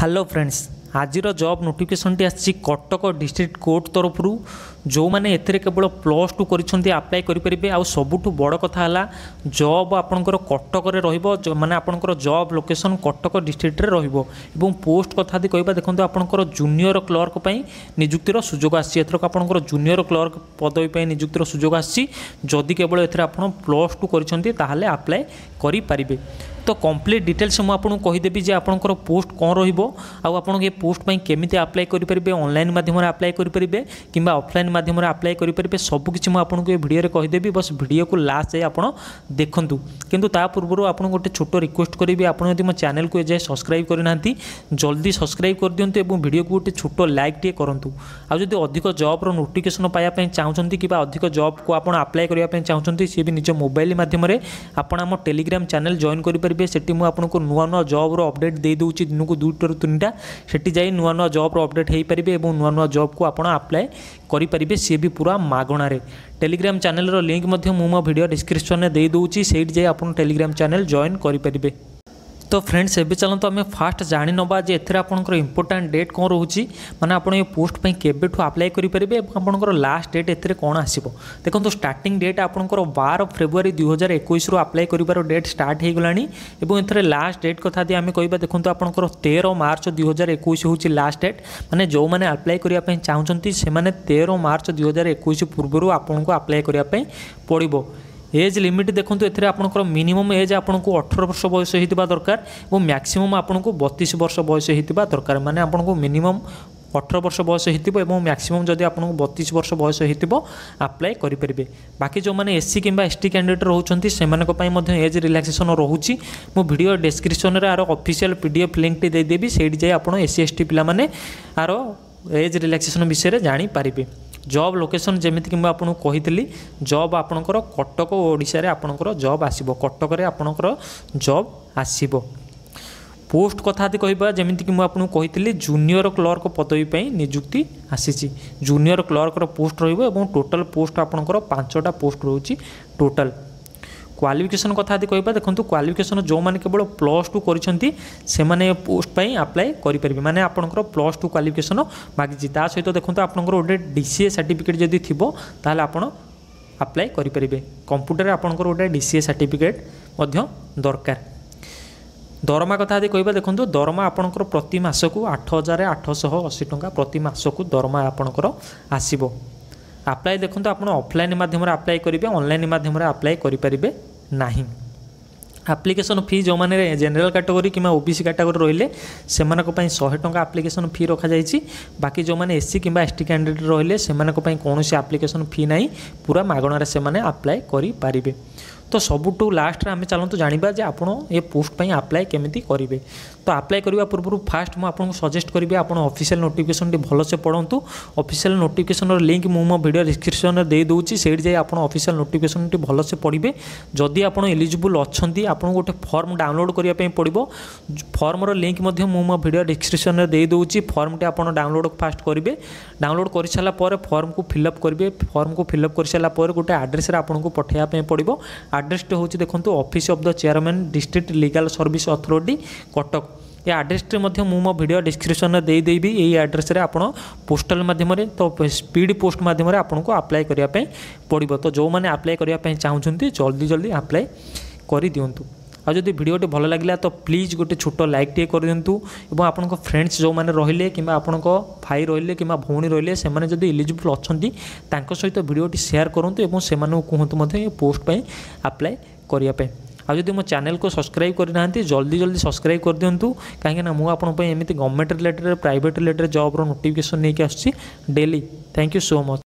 Hello friends, आज job notification टी आसी कटक डिस्ट्रिक्ट कोर्ट तरफ जो मैंने एथिरे केवल +2 करिसेंती अप्लाई करि परिबे। आ सबुठु बड़ कथा हला जॉब आपनकर कटक रे रहिबो, माने आपनकर जॉब लोकेशन कटक डिस्ट्रिक्ट रे रहिबो। एवं पोस्ट कथा दी कहबा देखंतु आपनकर जूनियर क्लर्क पई नियुक्तिर सुजोग आसी। एथरक आपनकर जूनियर क्लर्क पदवी पई नियुक्तिर सुजोग आसी। जदि केवल एथरे आपन +2 करिसेंती ताहाले अप्लाई करि परिबे। तो कंप्लीट डिटेल्स मुझे आपको कहीदेवी जे आपंकर पोस्ट कौन रहा पोस्ट पर केमी अप्लाई करेंगे, ऑनलाइन माध्यम अप्लाई करेंगे कि ऑफलाइन माध्यम अप्लाई करेंगे, सबकिछ मुझे वीडियो कहीदेवी। बस वीडियो को लास्ट जाए आप देखूँ। किंतु ता पूर्व आपको गोटे छोट रिक्वेस्ट करी, आपड़ी मो चैनल को जाए सब्सक्राइब करना जल्दी सब्सक्राइब कर दिंतु और वीडियो को गोटे छोट लाइक टे करूँ। आदि अधिक जॉब नोटिफिकेशन पाइबा चाहते कि अधिक जॉब को आप अप्लाई करने चाहते सी भी निज मोबाइल माध्यम आप टेलीग्राम चैनल जॉइन कर सेठी मु आपको नुआ नुआ जॉब रो अपडेट दे दूची दिन को 2 ରୁ 3टा सेठी जाई नुआ नुआ जॉब रो अपडेट हेई परिबे और नुआ नुआ जॉब को आपण अप्लाई करि परिबे। सी भी पूरा मागणा रे टेलीग्राम चैनल रो लिंक मध्य मु मो वीडियो डिस्क्रिप्शन में दे दूची, सेठी जाई आपण टेलीग्राम चैनल जॉइन करि परिबे। तो फ्रेंड्स एबे चलते आम फास्ट जानी नवा जे एथरे आपनकर इंपोर्टेंट डेट कौन रोची, माने आपण ये पोस्ट पे केबेठु अप्लाई करि परिबे और आपनकर लास्ट डेट एथरे कौन आसीबो। देखो स्टार्टिंग डेट आपनकर 12 फेब्रुआरी 2021 रु अप्लाई करिवार डेट स्टार्ट हे गलानी। एवं एथरे लास्ट डेट कथा दी आमे कहबा देखो आपनकर 13 मार्च 2021 होची लास्ट डेट। माने जो माने अप्लाई करिया पई चाहउचंती से माने 13 मार्च 2021 पूर्वरु आपनको अप्लाई करिया पई पड़िबो। एज लिमिट देखो एथिरे आपनकर मिनिमम एज आपको 18 वर्ष बयस होइतिबा दरकार और मैक्सिमम आपको 32 वर्ष बयस होइतिबा दरकार। माने आपको मिनिमम 18 वर्ष बयस होइतिबो एवं मैक्सिमम जदि आपको 32 वर्ष बयस होइतिबो अप्लाई करि परिबे। बाकी जो माने एससी किंबा एसटी कैंडिडेट रहउचंती सेमानक पई मध्य एज रिलैक्सेशन रहउची। मो वीडियो डिस्क्रिप्शन रे आरो ऑफिशियल पीडीएफ लिंक टी दे देबी, सेठी जाय आपण एससी एसटी पिला माने आरो एज रिलैक्सेशन विषय रे जानि पारिबे। जॉब लोकेशन जमीती कि आपको कही जॉब आपणकर कटक ओडिशा रे आपणकर जॉब आसीबो, कटक रे आपणकर जॉब आसीबो। पोस्ट कथा कहबा जमीती कि आपको कही जूनियर क्लर्क पदवी पे नियुक्ति आसी। जूनियर क्लर्क पोस्ट रहिबो एवं टोटल पोस्ट आपणकर 5टा पोस्ट रहउची टोटल। क्वालिफिकेशन कथा कहबा देखो क्वालिफिकेशन जो मैंने केवल +2 करिसेंती से माने पोस्ट पाई अप्लाई करि परिबे। माने आपनकर +2 क्वालिफिकेशन मागिछि। ता सहित देखो आपनकर गोटे डीसीए सर्टिफिकेट जदि थिबो ताले आपण अप्लाई करि परिबे। कंप्यूटर आपनकर गोटे डीसीए सर्टिफिकेट मध्य दरकार। दरमा कथा कहबा देखो दरमा आपनकर प्रति मास को 8,880 टंका प्रति मास को दरमा आपनकर आसीबो। अप्लाई देखो आप ऑफलाइन माध्यम अप्लाई करेंगे, ऑनलाइन माध्यम अप्लाई करेंगे नहीं। एप्लिकेशन फी जो मैंने जनरल कैटेगरी कि ओबीसी कैटेगरी रही से 100 टंका एप्लिकेशन फी रखा जाइए। बाकी जो मैंने एससी किंबा एसटी कैंडिडेट रही से कौन सी एप्लिकेशन फी ना, पूरा मागणार से अप्लाई करेंगे। तो सबुठू लास्ट आम चलते जाना जे आप पोस्ट पर अप्लाई केमी करेंगे। तो अप्लाई करने पूर्व फास्ट मुझे सजेस्ट करी आप ऑफिशियल नोटिफिकेशन भलसे पढ़ु। ऑफिशियल नोटिफिकेशन लिंक मो वीडियो डिस्क्रिप्शन में दे दूँगी, सेठी जाए आप ऑफिशियल नोटिफिकेशन भलसे पढ़े। जदि आप एलिजिबल अच्छा आपको गोटे फॉर्म डाउनलोड करने पड़ो। फॉर्मर लिंक मो वीडियो डिस्क्रिप्शन में दे दूँगी। फॉर्म टी आप डाउनलोड फास्ट करेंगे। डाउनलोड कर सारापर फॉर्म को फिलअप करेंगे। फॉर्म को फिलअप कर सारापर गोटे आड्रेस आपको पठाइबा पड़ो। आड्रेस टी हूँ देखो office of the chairman district legal service authority Cuttack. ये आड्रेस मो वीडियो डिस्क्रिप्शन में देदेवी। यही आड्रेस आप पोस्टल माध्यम तो स्पीड पोस्ट माध्यम आपको अप्लाई करने पड़ो। तो जो मैंने अप्लाई करने चाहते जल्दी जल्दी अप्लाई कर दिंतु। आ जदि वीडियोटी भल लगे तो प्लीज गोटे छोट लाइक टे कर दिंतु और आपन फ्रेंड्स जो मैंने रहिले कि आपन भाई रहिले कि भौणी रहिले से माने जदि एलिजिबल अच्छी सहित वीडियोटी शेयर करूँ और से कहतु पोस्ट पर अप्लाई करने। आ जदि मो चैनल को सब्सक्राइब करना जल्दी जल्दी सब्सक्राइब कर दिंतु, कहीं मुझे एमती government related private related job notification नहीं आसूँ daily. Thank you so much.